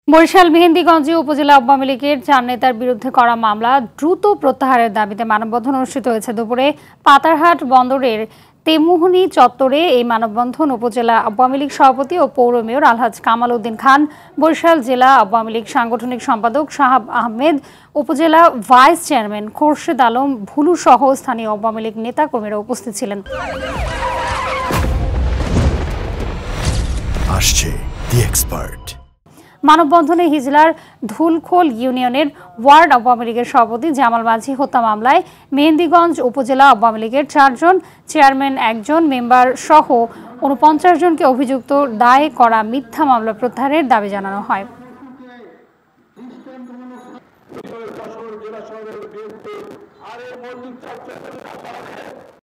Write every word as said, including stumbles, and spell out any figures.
বরিশাল মেহেন্দিগঞ্জে উপজেলা আওয়ামী লীগের চার নেতার বিরুদ্ধে করা মামলা দ্রুত প্রত্যাহারের দাবিতে মানববন্ধন অনুষ্ঠিত হয়েছে। দুপুরে পাতারহাট বন্দরের তেমুহনী চত্বরে এই মানববন্ধন উপজেলা আওয়ামী লীগ সভাপতি ও পৌর মেয়র আলহাজ কামাল উদ্দিন খান, বরিশাল জেলা আওয়ামী লীগ সাংগঠনিক সম্পাদক সাহাব আহমেদ, উপজেলা ভাইস চেয়ারম্যান খোরশেদ আলম ভুলু সহ স্থানীয় আওয়ামী লীগ নেতাকর্মীরা উপস্থিত ছিলেন। আসছে দি এক্সপার্ট। মানববন্ধনে হিজলার ধুলখোল ইউনিয়নের ওয়ার্ড আওয়ামী লীগের সভাপতি জামাল মাঝি হত্যা মামলায় মেহেন্দিগঞ্জ উপজেলা আওয়ামী লীগের চারজন, চেয়ারম্যান একজন, মেম্বার সহ উনপঞ্চাশ জনকে অভিযুক্ত দায় করা মিথ্যা মামলা প্রত্যাহারের দাবি জানানো হয়।